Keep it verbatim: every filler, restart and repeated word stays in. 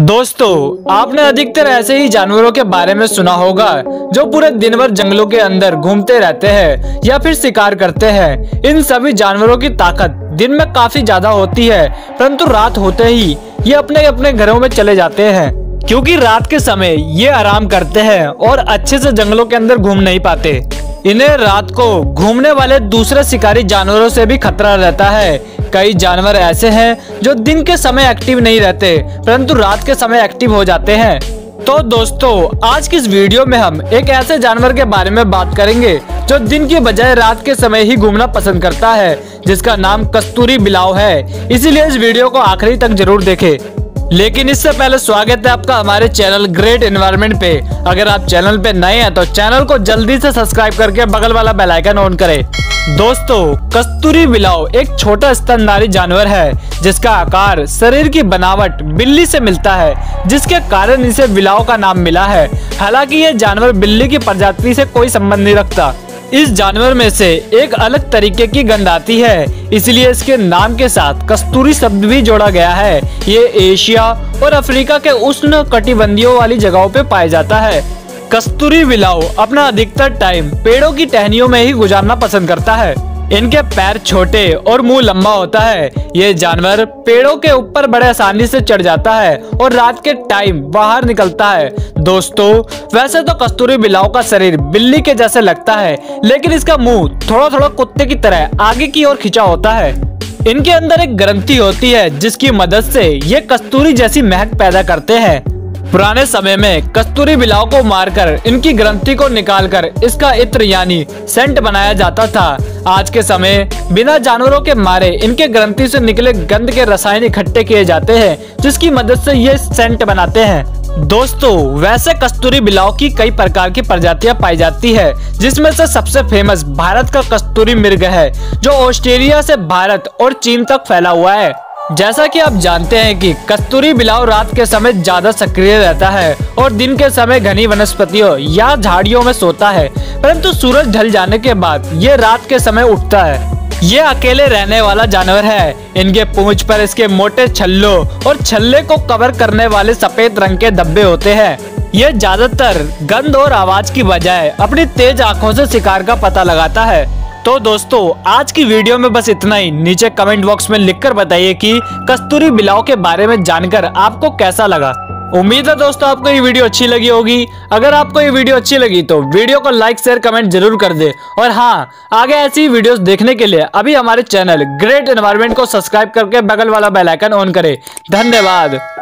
दोस्तों, आपने अधिकतर ऐसे ही जानवरों के बारे में सुना होगा जो पूरे दिन भर जंगलों के अंदर घूमते रहते हैं या फिर शिकार करते हैं। इन सभी जानवरों की ताकत दिन में काफी ज्यादा होती है, परंतु रात होते ही ये अपने अपने घरों में चले जाते हैं, क्योंकि रात के समय ये आराम करते हैं और अच्छे से जंगलों के अंदर घूम नहीं पाते। इन्हें रात को घूमने वाले दूसरे शिकारी जानवरों से भी खतरा रहता है। कई जानवर ऐसे हैं जो दिन के समय एक्टिव नहीं रहते, परंतु रात के समय एक्टिव हो जाते हैं। तो दोस्तों, आज की इस वीडियो में हम एक ऐसे जानवर के बारे में बात करेंगे जो दिन की बजाय रात के समय ही घूमना पसंद करता है, जिसका नाम कस्तूरी बिलाव है। इसीलिए इस वीडियो को आखिरी तक जरूर देखें। लेकिन इससे पहले स्वागत है आपका हमारे चैनल ग्रेट एनवायरनमेंट पे। अगर आप चैनल पे नए हैं तो चैनल को जल्दी से सब्सक्राइब करके बगल वाला बेल आइकन ऑन करें। दोस्तों, कस्तूरी बिलाव एक छोटा स्तनधारी जानवर है जिसका आकार शरीर की बनावट बिल्ली से मिलता है, जिसके कारण इसे बिलाव का नाम मिला है। हालांकि ये जानवर बिल्ली की प्रजाति से कोई संबंध नहीं रखता। इस जानवर में से एक अलग तरीके की गंध आती है, इसलिए इसके नाम के साथ कस्तूरी शब्द भी जोड़ा गया है। ये एशिया और अफ्रीका के उष्ण कटिबंधीय वाली जगहों पे पाया जाता है। कस्तूरी बिलाव अपना अधिकतर टाइम पेड़ों की टहनियों में ही गुजारना पसंद करता है। इनके पैर छोटे और मुंह लंबा होता है। ये जानवर पेड़ों के ऊपर बड़े आसानी से चढ़ जाता है और रात के टाइम बाहर निकलता है। दोस्तों, वैसे तो कस्तूरी बिलाव का शरीर बिल्ली के जैसे लगता है, लेकिन इसका मुंह थोड़ा थोड़ा कुत्ते की तरह आगे की ओर खिंचा होता है। इनके अंदर एक ग्रंथि होती है जिसकी मदद से ये कस्तूरी जैसी महक पैदा करते हैं। पुराने समय में कस्तूरी बिलाव को मारकर इनकी ग्रंथि को निकालकर इसका इत्र यानी सेंट बनाया जाता था। आज के समय बिना जानवरों के मारे इनके ग्रंथि से निकले गंध के रसायन इकट्ठे किए जाते हैं, जिसकी मदद से ये सेंट बनाते हैं। दोस्तों, वैसे कस्तूरी बिलाव की कई प्रकार की प्रजातियां पाई जाती है, जिसमें से सबसे फेमस भारत का कस्तूरी मृग है, जो ऑस्ट्रेलिया से भारत और चीन तक फैला हुआ है। जैसा कि आप जानते हैं कि कस्तूरी बिलाव रात के समय ज्यादा सक्रिय रहता है और दिन के समय घनी वनस्पतियों या झाड़ियों में सोता है, परंतु सूरज ढल जाने के बाद ये रात के समय उठता है। ये अकेले रहने वाला जानवर है। इनके पूंछ पर इसके मोटे छल्लों और छल्ले को कवर करने वाले सफेद रंग के धब्बे होते हैं। ये ज्यादातर गंध और आवाज की बजाय अपनी तेज आंखों से शिकार का पता लगाता है। तो दोस्तों, आज की वीडियो में बस इतना ही। नीचे कमेंट बॉक्स में लिखकर बताइए कि कस्तूरी बिलाव के बारे में जानकर आपको कैसा लगा। उम्मीद है दोस्तों आपको ये वीडियो अच्छी लगी होगी। अगर आपको ये वीडियो अच्छी लगी तो वीडियो को लाइक शेयर कमेंट जरूर कर दे। और हाँ, आगे ऐसी वीडियोस देखने के लिए अभी हमारे चैनल ग्रेट एनवायरनमेंट को सब्सक्राइब करके बगल वाला बेल आइकन ऑन करें। धन्यवाद।